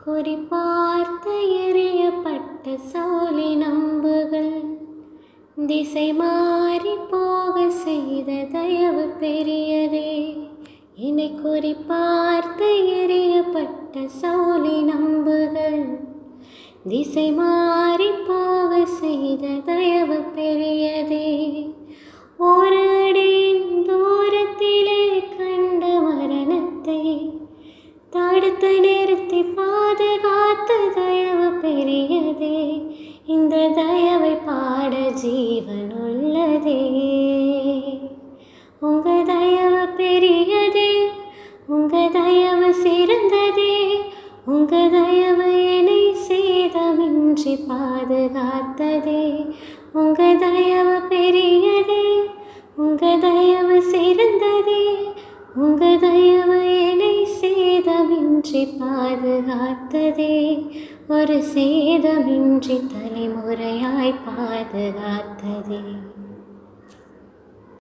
குறிப்பார்த்து எறியப்பட்ட சோலின் அம்புகள் திசை மாறி போக செய்த தயவு பெரியதே. என்னை குறிப்பார்த்து எறியப்பட்ட சோலின் அம்புகள் திசை மாறி போக செய்த தயவு பெரியதே. ஒரு அடியின் தூரத்திலே கண்ட மரணத்தை தடுத்து நிறுத்தி பாதுகாத்த தயவு பெரியதே. இந்த தயவை பாட ஜீவன் உள்ளதே. உங்க தயவு பெரியதே, உங்க தயவு சிறந்ததே. உங்க தயவு என்னை சேதமின்றி பாதுகாத்ததே. உங்க தயவு பெரியதே, உங்க தயவு சிறந்ததே. உங்க தயவு என்னை சேதமின்றி பாதுகாத்ததே. ஒரு சேதமின்றி தலைமுறையாய் பாதுகாத்ததே.